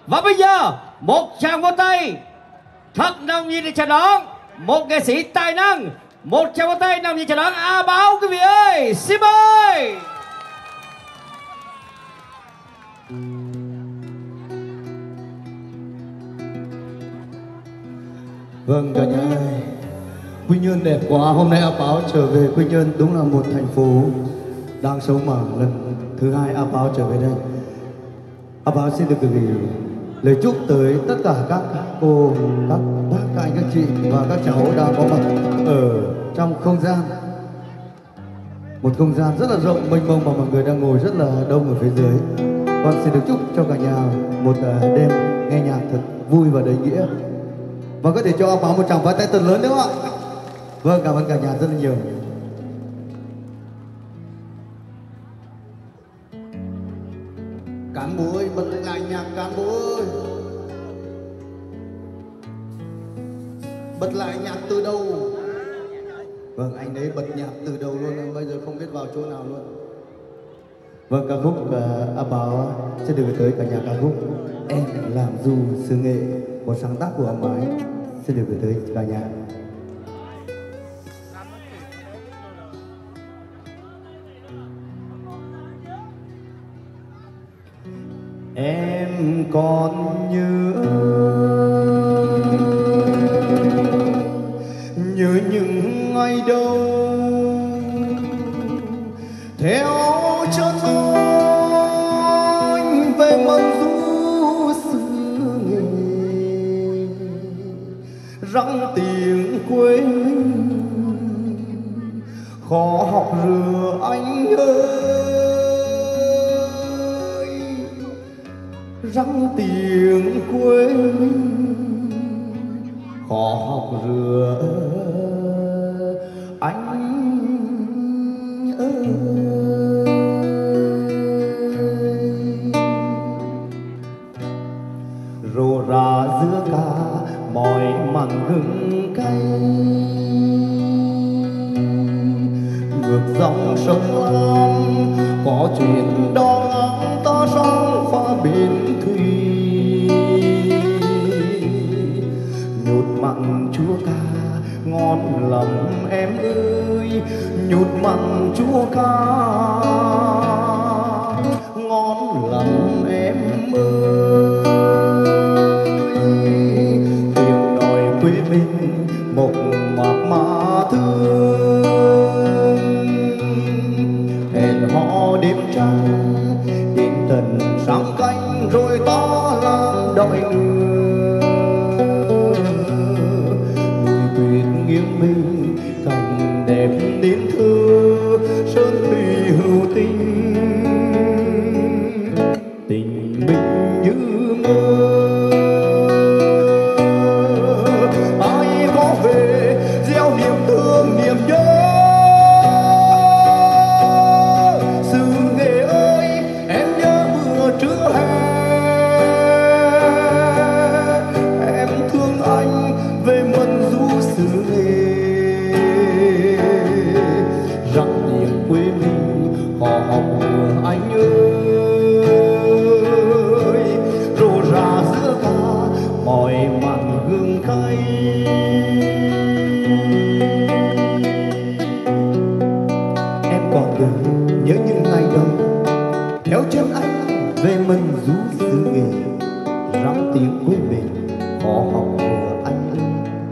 Và bây giờ một tràng vỗ tay thật nồng nhiệt để chào đón một nghệ sĩ tài năng. Một tràng vỗ tay nồng nhiệt chào đón A Báo quý vị ơi. Xin mời. Vâng cả nhà ơi, Quy Nhơn đẹp quá. Hôm nay A Báo trở về Quy Nhơn, đúng là một thành phố đang sống mà lần thứ hai A Báo trở về đây. A Báo xin được gửi lời chúc tới tất cả các cô, các bác, các anh, các chị và các cháu đang có mặt ở trong không gian. Một không gian rất là rộng mênh mông mà mọi người đang ngồi rất là đông ở phía dưới. Con xin được chúc cho cả nhà một đêm nghe nhạc thật vui và đầy nghĩa. Và có thể cho A Báo một tràng pháo tay thật lớn nữa ạ. Vâng, cảm ơn cả nhà rất là nhiều. Cán bộ ơi, bật lại nhạc cán bộ ơi. Bật lại nhạc từ đầu. Vâng, anh ấy bật nhạc từ đầu luôn, bây giờ không biết vào chỗ nào luôn. Vâng, ca khúc A Báo sẽ được gửi tới cả nhà ca khúc Em Làm Du Xứ Nghệ, một sáng tác của ông ấy sẽ được gửi tới cả nhà. Em còn nhớ những ngày đầu theo chân anh về mân du xứ Nghệ, răng tiếng quê mình khó học rửa anh ơi, răng tiếng quê mình khó học rửa anh ơi. Rô ra giữa cả mọi màn gừng cay, ngược dòng sông Lam có chuyện đo ngang ta sóng pha biển thủy, nhột mặn chua ca ngon lắm em ơi, nhột mặn chua ca ngon lắm em ơi. Tiếng nói quê mình mộc mạc mà thương, hẹn hò đêm trăng đến tận sáng canh rồi ta làm đòi nương, núi tuyết nghiêng mình cảnh đẹp đến thơ sơn thủy hữu tình, tình mình như mơ. Ai có về gieo niềm thương niềm nhớ xứ Nghệ ơi, em nhớ mưa trưa hè, em thương anh về mân du xứ Nghệ, răng tiếng quê mình khó học của anh ơi, rô ra giữa cả mọi màn gừng cay. Em còn nhớ những ngày đầu theo chân anh về mân du xứ Nghệ, răng tiếng quê mình khó học của anh ơi.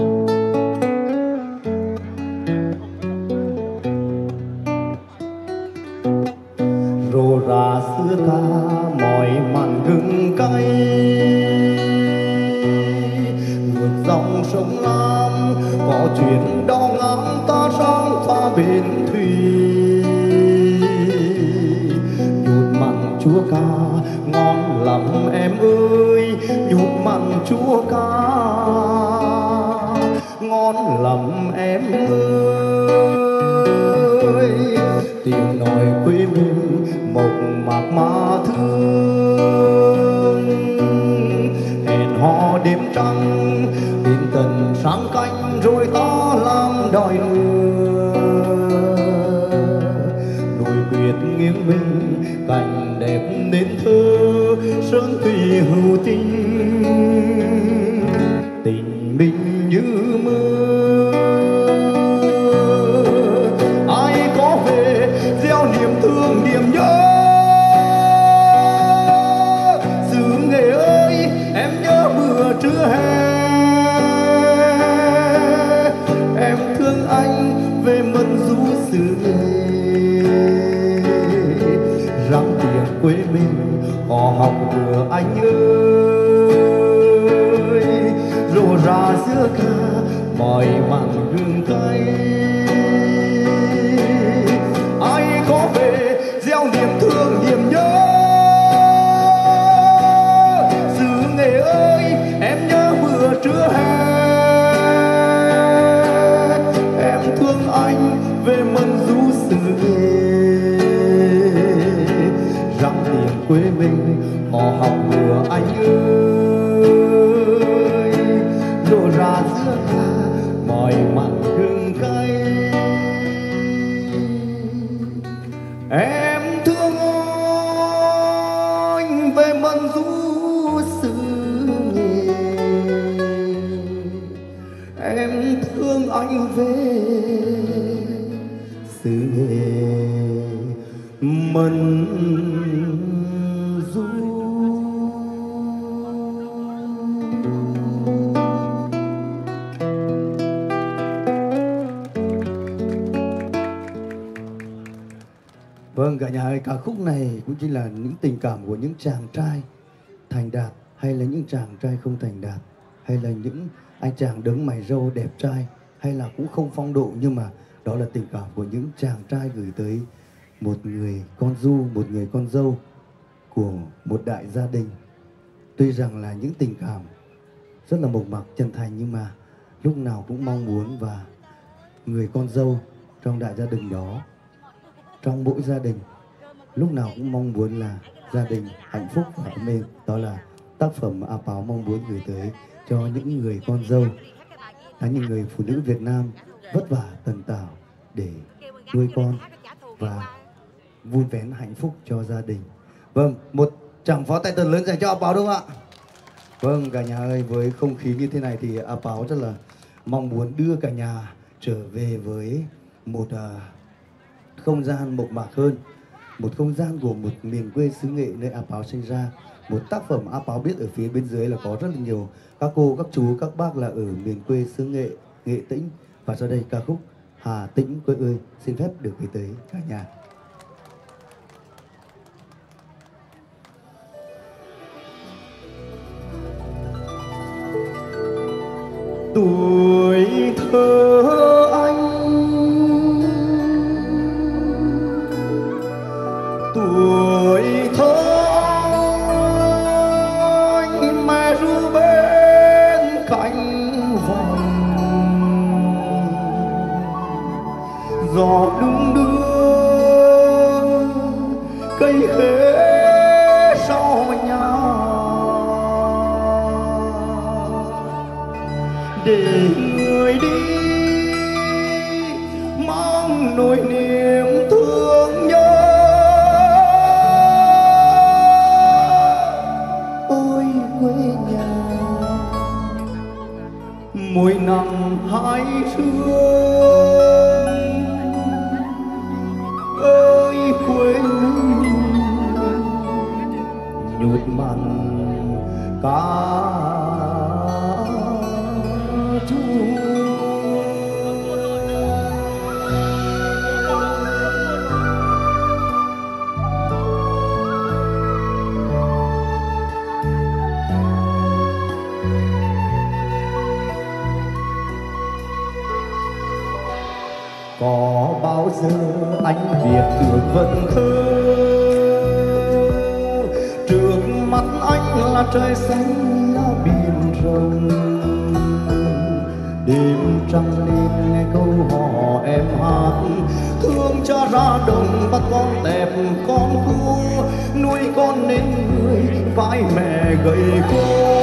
Rô ra xưa ca mọi màn gừng cay, ngược dòng sông Lam có chuyện đo ngang ta sang pha bên thủy, nhột mặn chua ca ngon lắm em ơi, nhột mặn chua ca ngon lắm em ơi. Tiếng nói quê mình mộc mạc mà thương, hẹn hò đêm trăng đến tận sáng canh rồi ta làm đòi nương, núi quyết nghiêng mình cảnh đẹp nên thơ sơn thủy hữu tình, xưa ca mọi mặn hương cay. Ai có về gieo niềm thương niềm nhớ. Xứ Nghệ ơi em nhớ bữa trưa hè, em thương anh về mân du xứ Nghệ. Răng tiền quê mình họ học mùa anh ơi, lộ ra giữa ca mọi mặn hương cay. Em thương anh về mân du xứ Nghệ, em thương anh về xứ Nghệ mân du. Vâng cả nhà ơi, ca khúc này cũng chính là những tình cảm của những chàng trai thành đạt hay là những chàng trai không thành đạt, hay là những anh chàng đấng mày râu đẹp trai hay là cũng không phong độ, nhưng mà đó là tình cảm của những chàng trai gửi tới một người con ru, một người con dâu của một đại gia đình. Tuy rằng là những tình cảm rất là mộc mạc chân thành, nhưng mà lúc nào cũng mong muốn và người con dâu trong đại gia đình đó, trong mỗi gia đình lúc nào cũng mong muốn là gia đình hạnh phúc và ấm êm. Đó là tác phẩm A Páo mong muốn gửi tới cho những người con dâu, là những người phụ nữ Việt Nam vất vả tần tảo để nuôi con và vui vẻ hạnh phúc cho gia đình. Vâng, một tràng pháo tay thật lớn dành cho A Páo đúng không ạ? Vâng cả nhà ơi, với không khí như thế này thì A Páo rất là mong muốn đưa cả nhà trở về với một không gian mộc mạc hơn, một không gian của một miền quê xứ Nghệ nơi A Páo sinh ra. Một tác phẩm A Páo biết ở phía bên dưới là có rất là nhiều các cô, các chú, các bác là ở miền quê xứ Nghệ, Nghệ Tĩnh. Và sau đây ca khúc Hà Tĩnh quê ơi xin phép được gửi tới cả nhà. Tuổi thơ anh, tuổi thơ anh, mẹ ru bên cạnh vòng, gió đung đưa cây khế sau nhà, để người đi mang nỗi niềm thương nhớ. Ôi quê nhà mỗi năm hai sương, ơi quê nhụt mặn cá có bao giờ anh biết được vần thơ, trước mắt anh là trời xanh là biển rộng, đêm trăng lên nghe câu hò em hát, thương cha ra đồng bắt con tẹp con cua, nuôi con nên người vai mẹ gầy khô.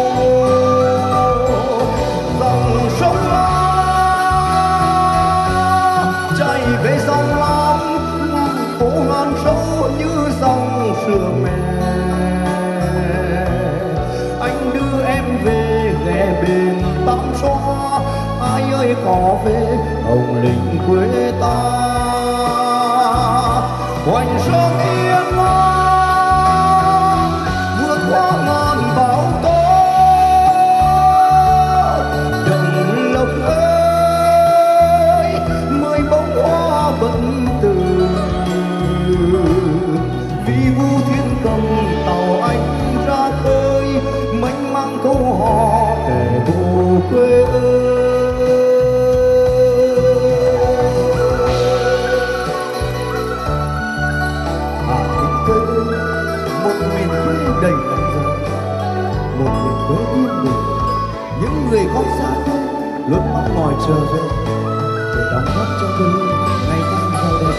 Dòng sông chạy về dòng lam, ngàn phố ngàn sâu như dòng sương mẹ. Anh đưa em về ghé bên Tam Xoa, ai ơi có về Hồng Lĩnh quê ta. Hoành sông Yên Ngang vượt qua ngàn bão tố, đồng lộc ơi mới bông hoa vẫn từ, vì vu thiên cầm tàu anh ra khơi mênh mang câu hò kẻ vô quê ơi. Một miền quê đầy nắng gió, một miền quê yên bình, những người con xa quê luôn mong mỏi trở về để đóng góp cho quê hương ngày càng giàu đẹp.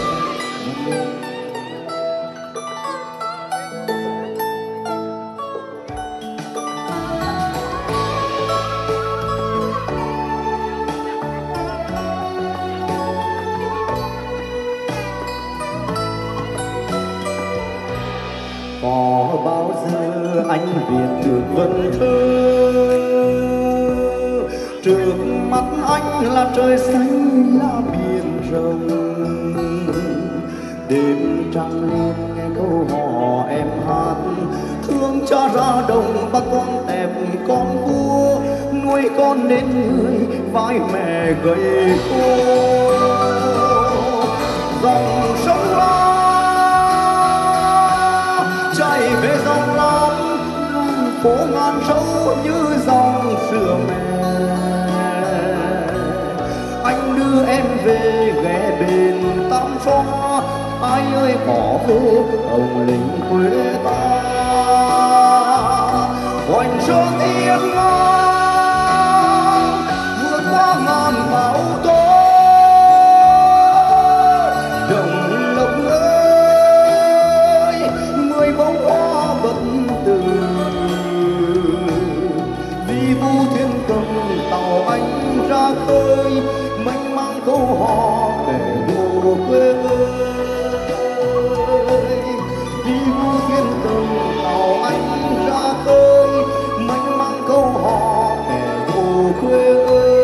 Có bao giờ anh viết được vần thơ, trước mắt anh là trời xanh là biển rộng, đêm trăng lên nghe câu hò em hát, thương cha ra đồng bắt con tẹp con vua, nuôi con nên người vai mẹ gầy khô. Dòng sông lo chạy về dòng lắm, phố ngàn sâu như dòng sữa mẹ. Anh đưa em về ghé bên Tam Xoa, ai ơi bỏ về hồng lĩnh quê ta. Hoành sơn tiếng ngang vượt qua ngàn bão tố, đồng lộc ơi người bóng hoa vẫn từ. Vì vu thiên cầm tàu anh ra khơi, mênh mang câu hò để mùa quê ơi. Vì vu thiên cầm tàu anh ra khơi, mênh mang câu hò để mùa quê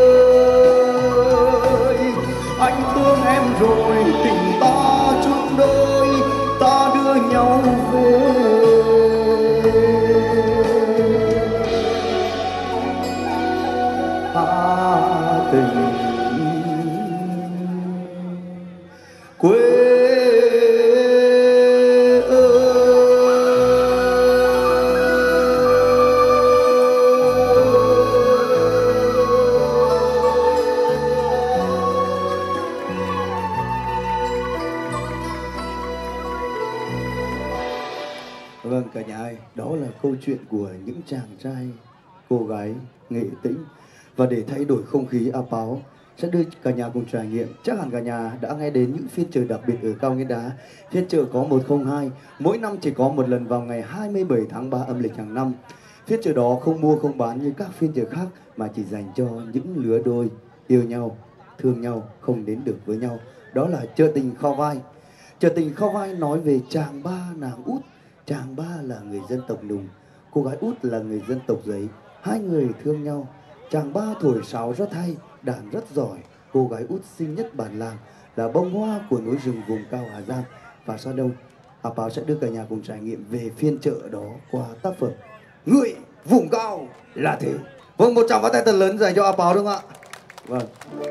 ơi. Anh thương em rồi tình ta chung đôi, ta đưa nhau về. Tình quê Vâng cả nhà ơi, đó là câu chuyện của những chàng trai, cô gái nghệ tĩnh. Và để thay đổi không khí, A Páo sẽ đưa cả nhà cùng trải nghiệm. Chắc hẳn cả nhà đã nghe đến những phiên chợ đặc biệt ở Cao Nguyên Đá. Phiên chợ có 102, mỗi năm chỉ có một lần vào ngày 27 tháng 3 âm lịch hàng năm. Phiên chợ đó không mua không bán như các phiên chợ khác, mà chỉ dành cho những lứa đôi yêu nhau, thương nhau, không đến được với nhau. Đó là chợ tình Kho Vai. Chợ tình Kho Vai nói về chàng ba nàng út. Chàng ba là người dân tộc Nùng, cô gái út là người dân tộc Giấy. Hai người thương nhau. Chàng ba thổi sáo rất hay, đàn rất giỏi. Cô gái út xinh nhất bản làng, là bông hoa của núi rừng vùng cao Hà Giang. Và sau đâu, A Páo sẽ đưa cả nhà cùng trải nghiệm về phiên chợ đó qua tác phẩm Người Vùng Cao Là Thế. Vâng, một tràng pháo tay thật lớn dành cho A Páo đúng không ạ? Vâng.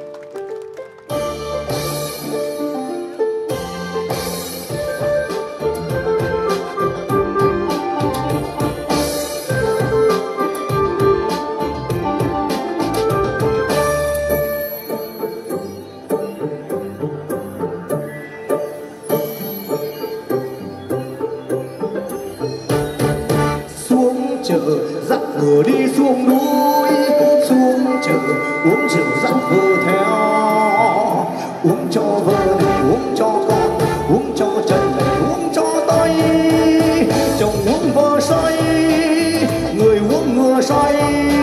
Dắt vừa đi xuống núi, xuống chợ uống rượu dắt vừa theo, uống cho vợ uống cho con, uống cho chân uống cho tay, chồng uống vợ say, người uống ngựa say.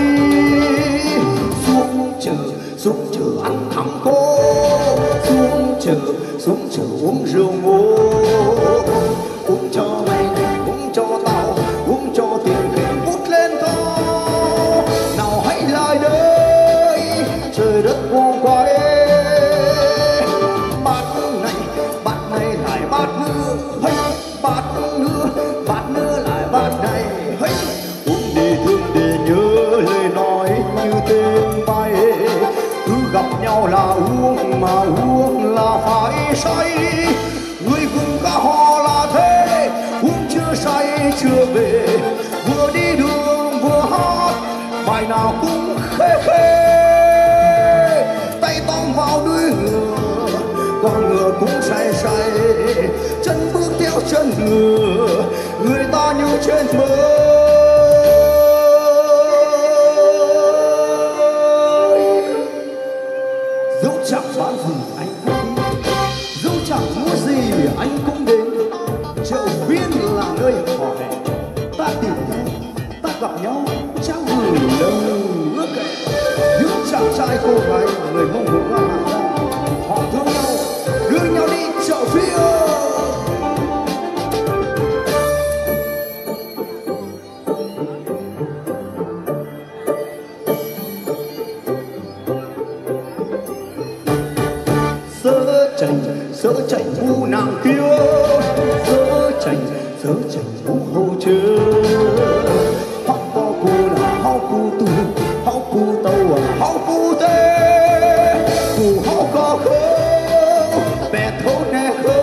Xuống chợ ăn thắng khô, xuống chợ uống rượu ngô, uống cho mày uống cho tao, uống cho tiền trời đất vô quay. Bát này lại bát nữa, hey, bát nữa lại bát này, hey. Uống để thương để nhớ lời nói như tên bay, cứ gặp nhau là uống mà uống là phải say. Người vùng ca hò là thế, uống chưa say chưa về, vừa đi đường vừa hát bài bài nào cũng khê khê, tay tóm vào đuôi ngựa, con ngựa cũng say say, chân bước theo chân ngựa, người ta như trên mơ. Dẫu chẳng bán gì anh cũng đi, dẫu chẳng mua gì anh cũng đến, chợ Phiên là nơi họ hẹn, ta tìm nhau, ta gặp nhau, trao gửi lời ước hẹn. Những chàng trai cô gái người Mông Cổ qua Hà Giang, họ thương nhau, đưa nhau đi chợ Phiên. Sớ chảnh vu nàng kia, sớ chảnh vu hồ chớ. Hóc có cô là hóc cô tu, hóc cô tàu à hóc cô tê, cô hóc có khơ, bè thô nè khơ.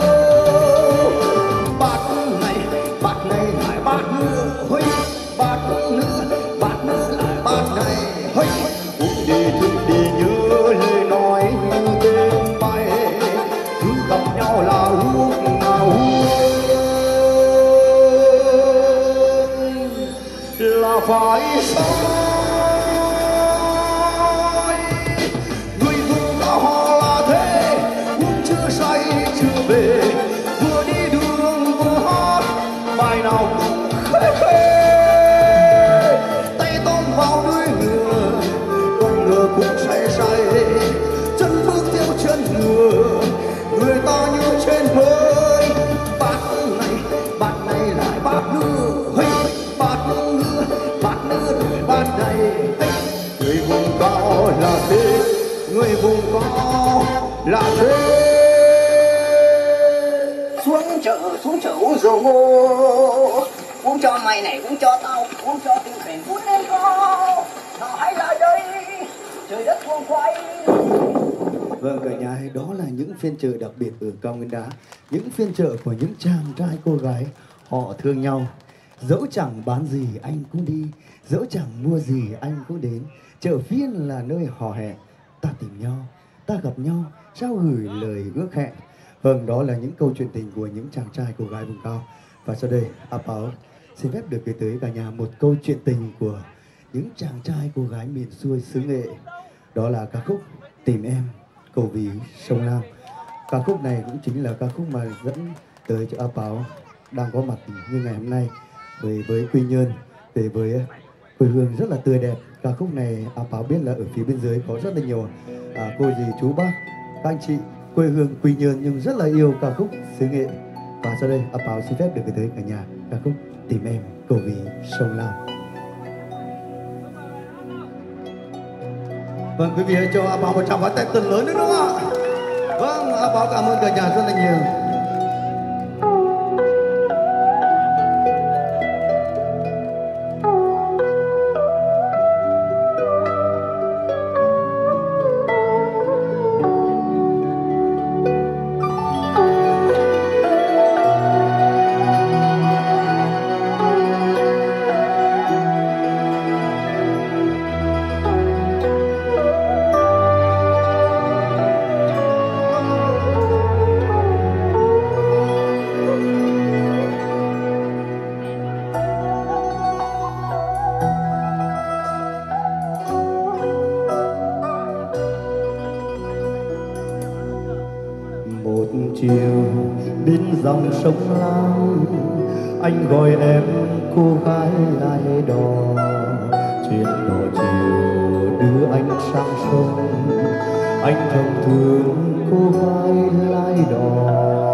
Bát này lại bát nữa, hơi bát nữa lại bát này, hơi uống đi thức đi nhớ lời nói như tên bay. Gặp nhau là lúc nào là phải sống. Người vùng cao họ là thế, uống chưa say chưa về, vừa đi đường vừa hát bài nào cũng khê khê, tay tóm vào đuôi ngựa, con ngựa cũng say say, chân bước theo chân ngựa, người ta như trên hơi. Bát này lại bát nữa, hey, bát nữa rồi bát này, hey. Người vùng cao là thế, người vùng cao là thế. Xuống chợ uống rượu ngô, uống cho mày này, uống cho tao, uống cho tinh thần vút lên cao. Nào hãy lại đây, trời đất cuồng quay. Vâng, cả nhà, đó là những phiên chợ đặc biệt ở Cao Nguyên Đá. Những phiên chợ của những chàng trai cô gái họ thương nhau. Dẫu chẳng bán gì anh cũng đi, dẫu chẳng mua gì anh cũng đến. Chợ Phiên là nơi hò hẹn, ta tìm nhau, ta gặp nhau, trao gửi lời ước hẹn. Vâng, đó là những câu chuyện tình của những chàng trai cô gái vùng cao. Và sau đây, A Páo xin phép được gửi tới cả nhà một câu chuyện tình của những chàng trai cô gái miền xuôi xứ Nghệ. Đó là ca khúc Tìm Em Cầu Vì Sông Lam. Ca khúc này cũng chính là ca khúc mà dẫn tới cho A Páo đang có mặt như ngày hôm nay, về với Quy Nhơn, về với quê hương rất là tươi đẹp. Ca khúc này A Páo biết là ở phía bên dưới có rất là nhiều cô dì chú bác, các anh chị quê hương Quy Nhơn nhưng rất là yêu ca khúc xứ Nghệ. Và sau đây A Páo xin phép được gửi tới cả nhà ca khúc Tìm Em Cầu Vì Sông Lam. Vâng, quý vị hãy cho A Páo một tràng pháo tay thật lớn nữa đúng không ạ? Vâng, A Páo cảm ơn cả nhà rất là nhiều. Chiều bên dòng sông Lam, anh gọi em cô gái lai đò, chuyến đò chiều đưa anh sang sông, anh thầm thương cô gái lai đò.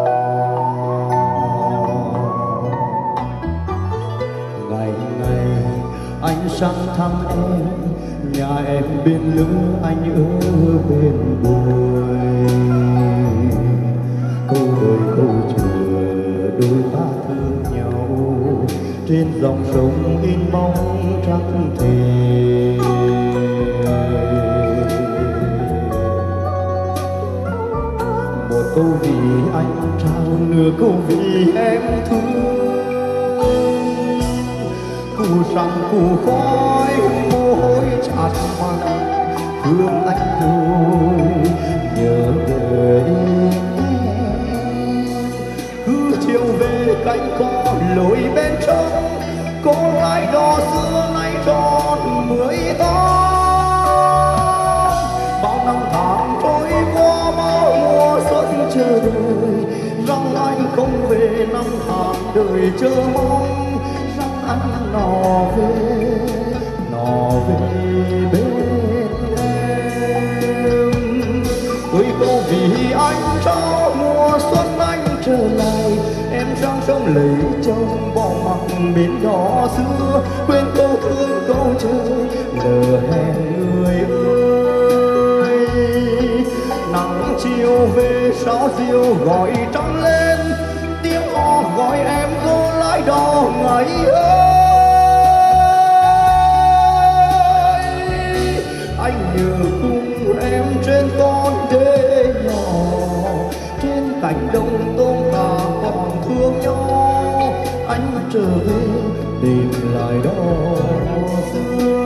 Ngày ngày anh sang thăm em, nhà em bên lưng anh ở bên bồi. Câu đời câu chờ đôi ta thương nhau, trên dòng sông in bóng trắng thề. Một câu vì anh trao, nửa câu vì em thương. Cù săng cù khói mồ cánh cò lội bên trong, cô lái đò xưa nay tròn 10 tháng. Bao năm tháng trôi qua bao mùa xuân chờ đợi, rằng anh không về năm tháng đời chờ mong, rằng anh nọ về bên em. Ôi câu vì anh cho mùa xuân anh trở lại, em sang sông lấy chồng bỏ mặc bên đó xưa, quên câu thương câu chơi lỡ hẹn người ơi. Nắng chiều về sao diều gọi trăng lên, tiếng hò gọi em cô lái đò ngày ơi. Anh nhớ cùng em trên con đê nhỏ, trên cánh đồng tôm cá còn thương nhau. Anh trở về tìm lại đó xưa.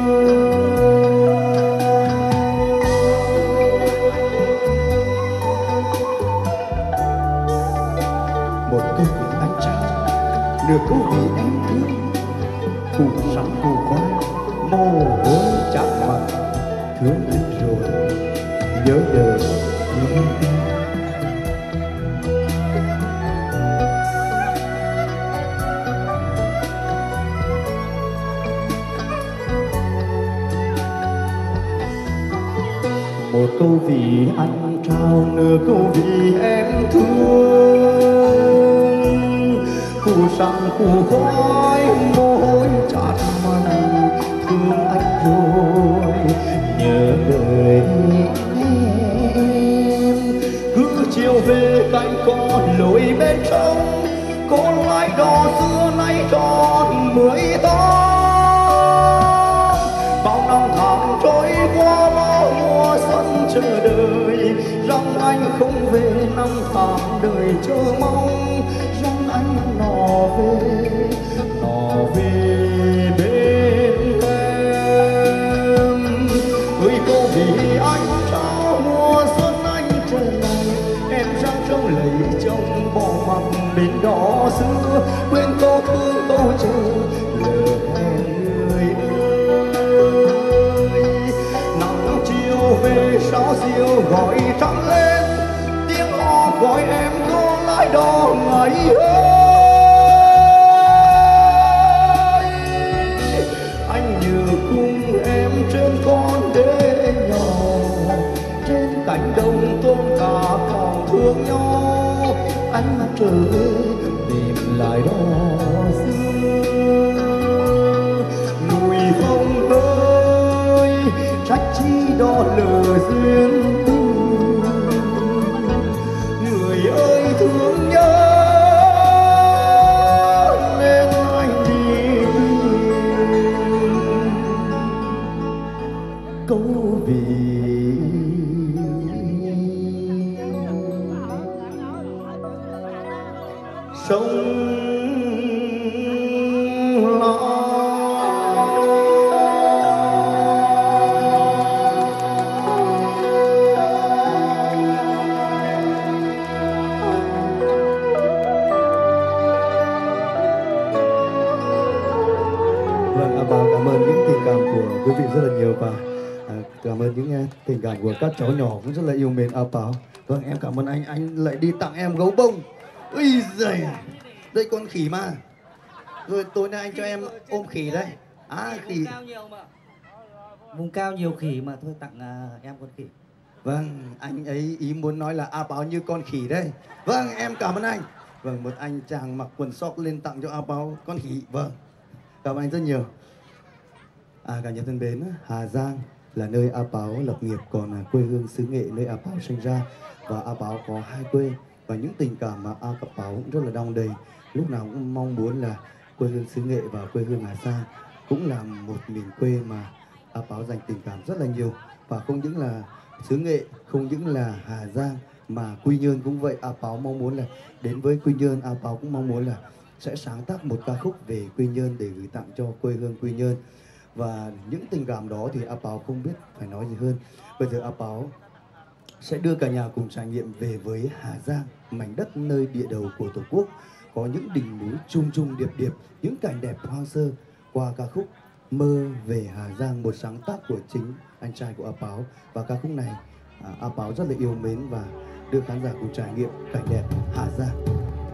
Một câu vì anh trao, nửa câu vì em thương, củ sắn củ khoai mồ hôi chát mặt, thương anh rồi nhớ đời nhớ em. Một câu vì anh trao, nửa câu vì em thương, củ sắn củ khoai mồ hôi chát mặt, thương anh rồi nhớ đời em. Cứ chiều về cánh cò lội bên trong, cô lái đò xưa nay tròn 10 tháng. Bao năm tháng trôi qua bao mùa xuân chờ đợi, rằng anh không về năm tháng đời chờ mong, rằng anh nọ về bên em. Ôi cô vì anh cho mùa xuân anh trở lại, em sang sông lấy chồng bỏ mặc bên đó xưa, quên câu thương câu chờ lỡ hẹn người ơi. Nắng chiều về sao diều gọi trăng lên, tiếng hò gọi em cô lái đò ngày ơi. Anh nhớ cùng em trên con đê nhỏ, trên cánh đồng tôm cá còn thương nhau. Anh trở về tìm lại đó xưa. Núi không ơi trách chi đó lỡ duyên tình, người ơi thương nhớ nên anh đi câu vì sông Lam. Vâng, Bảo cảm ơn những tình cảm của quý vị rất là nhiều, và cảm ơn những tình cảm của các cháu nhỏ cũng rất là yêu mến A Báo. Vâng, em cảm ơn anh lại đi tặng em gấu bông. Ui giời, đây con khỉ mà. Rồi tối nay anh cho em ôm khỉ đây. À, khỉ. Vùng cao nhiều khỉ mà, thôi tặng em con khỉ. Vâng, anh ấy ý muốn nói là A Báo như con khỉ đây. Vâng, em cảm ơn anh. Vâng, một anh chàng mặc quần sóc lên tặng cho A Báo con khỉ. Vâng, cảm ơn anh rất nhiều. Cả nhà thân mến, Hà Giang là nơi A Báo lập nghiệp, còn quê hương xứ Nghệ nơi A Báo sinh ra. Và A Báo có hai quê, và những tình cảm mà A Báo cũng rất là đong đầy. Lúc nào cũng mong muốn là quê hương xứ Nghệ và quê hương Hà Giang cũng là một miền quê mà A Báo dành tình cảm rất là nhiều. Và không những là xứ Nghệ, không những là Hà Giang mà Quy Nhơn cũng vậy. A Báo mong muốn là đến với Quy Nhơn, A Báo cũng mong muốn là sẽ sáng tác một ca khúc về Quy Nhơn để gửi tặng cho quê hương Quy Nhơn. Và những tình cảm đó thì A Báo không biết phải nói gì hơn. Bây giờ A Báo sẽ đưa cả nhà cùng trải nghiệm về với Hà Giang, mảnh đất nơi địa đầu của Tổ quốc. có những đỉnh núi trùng trùng điệp điệp, những cảnh đẹp hoang sơ qua ca khúc Mơ về Hà Giang, một sáng tác của chính anh trai của A Páo. Và ca khúc này A Páo rất là yêu mến và đưa khán giả cùng trải nghiệm cảnh đẹp Hà Giang.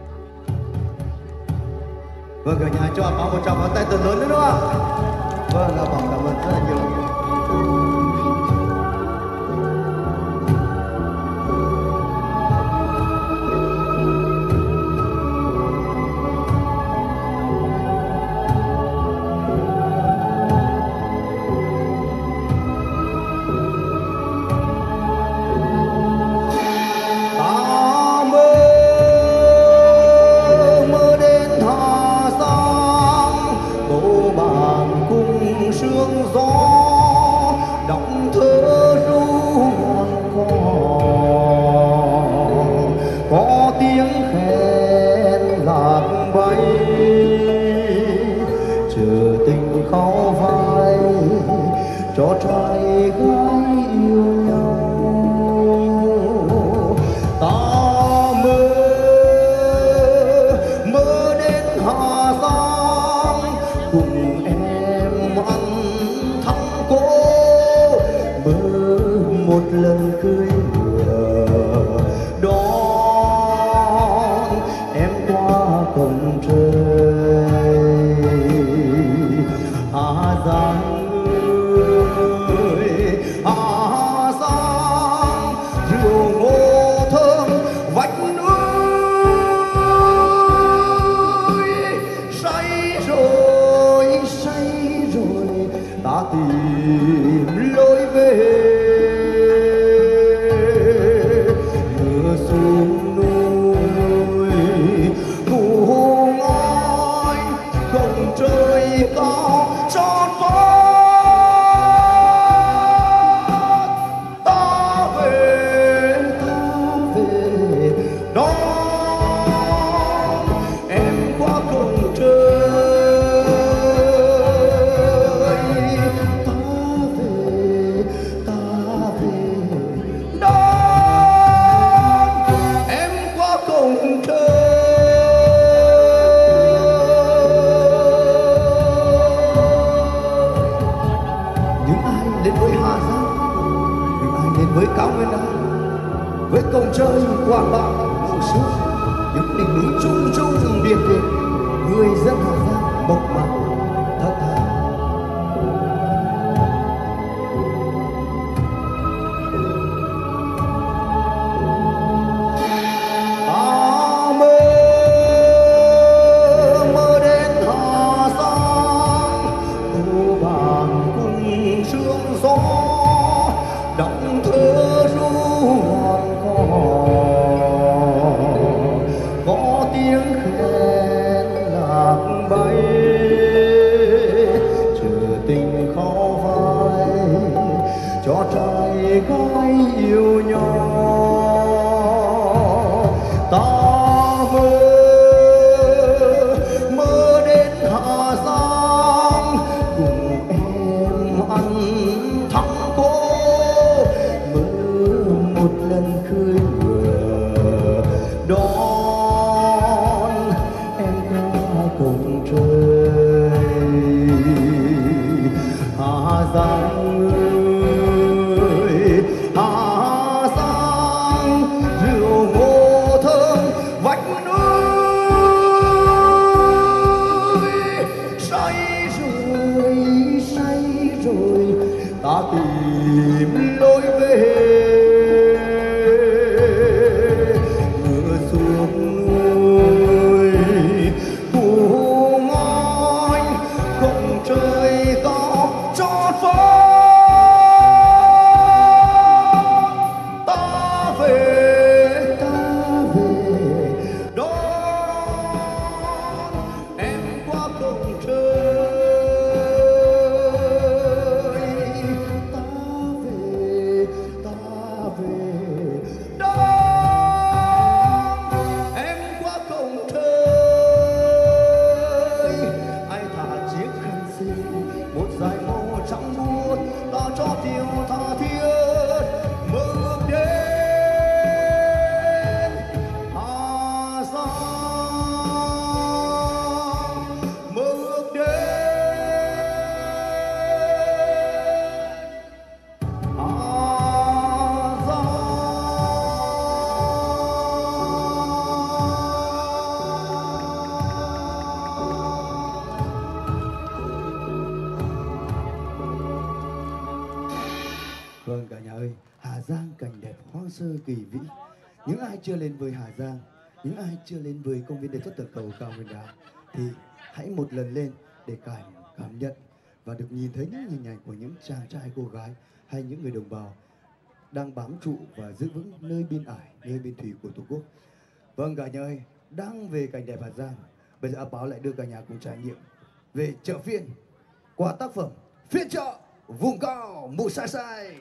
Vâng, cả nhà cho A Páo một tràng pháo tay thật lớn nữa đúng không ạ? Vâng, A Páo cảm ơn rất là nhiều. cho trai gái yêu nhau. Ta mơ đến Hà Giang cùng em ăn thắng cố, mơ một lần cưới ngựa đón em qua cổng trời. Hà Giang Hà Giang rượu ngô thơm vách núi, say rồi ta tìm lối về. Mưa xuống núi ngủ ngói cổng trời cao trót vót. Với cao nguyên đá, với cổng trời quảng bạ mùa xuân, những đỉnh núi trung trung điệp điệp, người dân Hà Giang mộc mạc thật thà. Ta mơ đến Hà Giang, cô bàn cùng sương gió đọng thơ ru ngọn cỏ, có tiếng khen lạc bay, chờ tình khó phai cho trai gái yêu nhau. Ta mơ đến Hà Giang cùng em ăn thắng cố, một lần cưới ngựa đón em qua cổng trời. Hà Giang ơi Hà Giang, rượu ngô thơm vách núi, say rồi ta tìm lối về. Ta Vâng cả nhà ơi, Hà Giang cảnh đẹp hoang sơ kỳ vĩ. Những ai chưa lên với Hà Giang, những ai chưa lên với công viên Đề Xuất Toàn Cầu Cao Nguyên Đá thì hãy một lần lên để cảm nhận và được nhìn thấy những hình ảnh của những chàng trai cô gái hay những người đồng bào đang bám trụ và giữ vững nơi biên ải, nơi biên thủy của Tổ quốc. Vâng cả nhà ơi, đang về cảnh đẹp Hà Giang, bây giờ A Páo lại đưa cả nhà cùng trải nghiệm về chợ phiên qua tác phẩm Phiên chợ vùng cao Mù Sai Sai.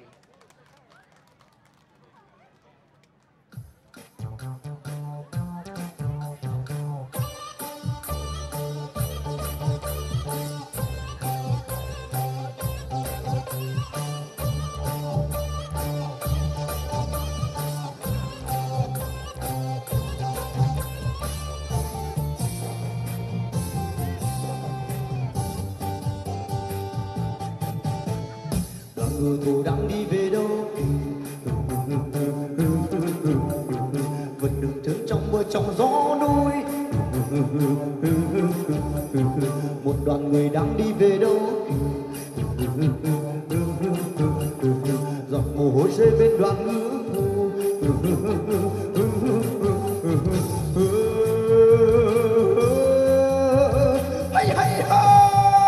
Người cô đang đi về đâu, vẫn đường trơn trong mưa trong gió núi. Một đoàn người đang đi về đâu, giọt mồ hôi rơi bên đoàn ngựa thu. Hay hay hay,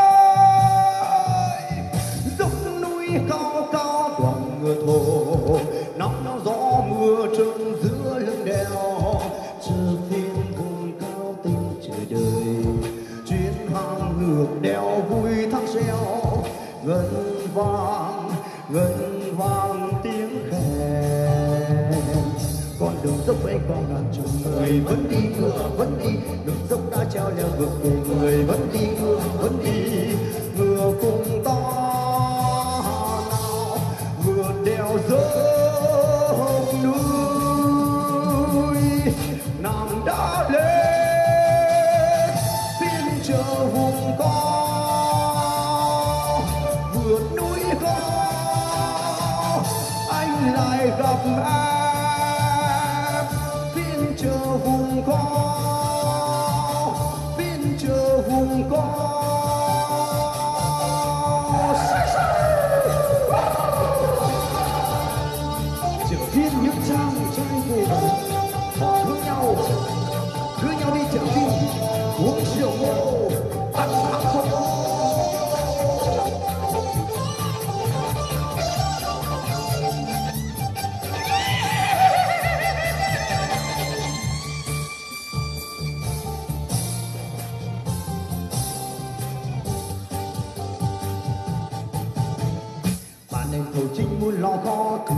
cao cao đoàn ngựa thổ, nắng gió mưa trơn giữa lưng đèo. Chờ phiên vùng cao tinh chờ đợi, chuyến hàng ngược đèo vui thăng reo. Ngân vang tiếng khen. Con đường dốc ấy có ngàn chục người vẫn đi ngựa vẫn đi, đường dốc đã treo leo vượt về người vẫn đi ngựa vẫn đi. Ngựa cùng ta vượt đèo dốc núi, nàng đã lên phiên chợ vùng cao. Vượt núi cao anh lại gặp em, phiên chợ vùng cao, phiên chợ vùng cao. Phiên những chàng trai về họ thương nhau đi chợ phiên, uống rượu ngô ăn hàng không. Bạn em thầu chính muốn lo khó từ,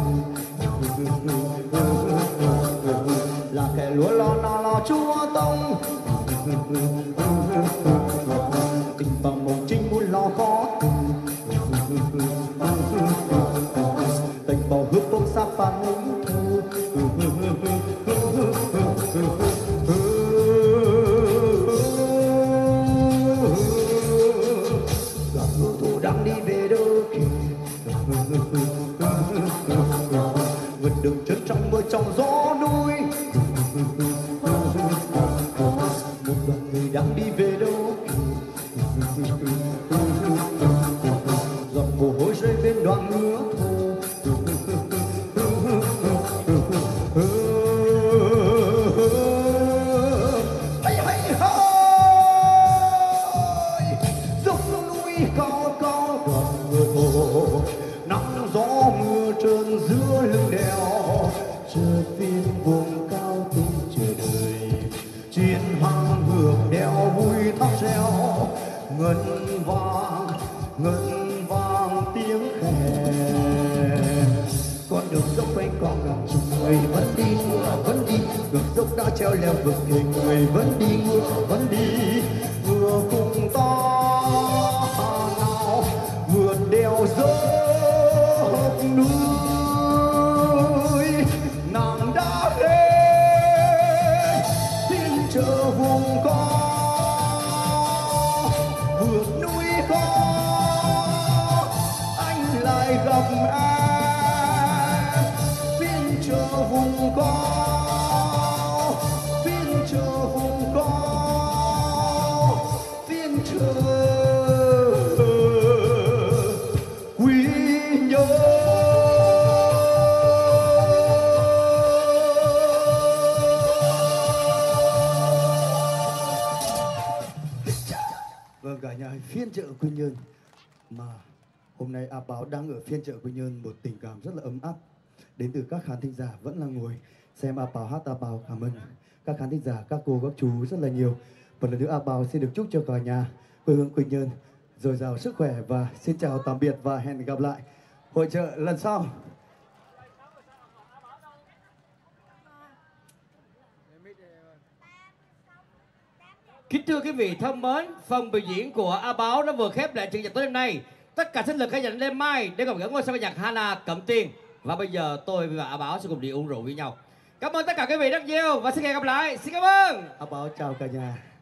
là kẻ lúa lo nào lo chúa tông. Tình vào mộng chính muốn lo khó từ, tình vào hước bông sáp phản ứng thu. Đoàn ngựa thủ đang đi về đâu kìa, vượt đường trơn trong mưa trong gió núi. Một đoàn người đang đi về đâu, giọt mồ hôi rơi bên đoàn ngựa thô. Hay hay hay, dốc núi cao cao đoàn ngựa thô, nắng gió mưa trơn giữa lưng đèo. Chờ phiên vùng cao tinh chờ đợi, chuyến hàng ngược đèo vui thắp reo. Ngân vang tiếng khen. Con đường dốc quanh con ngàn chục người vẫn đi ngựa vẫn đi, đường dốc đã treo leo vượt kề người vẫn đi ngựa vẫn đi. Vừa cùng ta nào vượt đèo dốc núi, nàng đã lên phiên chợ vùng cao. Vượt núi cao anh lại gặp em, phiên chợ vùng cao, phiên chợ vùng cao, phiên chợ Quy Nhơn. chợ Quy Nhơn. Mà hôm nay A Báo đang ở phiên chợ Quy Nhơn, một tình cảm rất là ấm áp đến từ các khán thính giả vẫn là ngồi xem A Báo hát. A Báo cảm ơn các khán thính giả, các cô các chú rất là nhiều. Một lần nữa A Báo xin được chúc cho cả nhà quê hương Quy Nhơn dồi dào sức khỏe và xin chào tạm biệt và hẹn gặp lại hội chợ lần sau. Kính thưa quý vị thân mến, phần biểu diễn của A Báo đã vừa khép lại chương trình tối hôm nay. Tất cả sinh lực hãy dành đêm mai để gặp gỡ ngôi sao ca nhạc Hana Cẩm Tiên. Và bây giờ tôi và A Báo sẽ cùng đi uống rượu với nhau. Cảm ơn tất cả quý vị rất nhiều và xin hẹn gặp lại. Xin cảm ơn. A Báo chào cả nhà.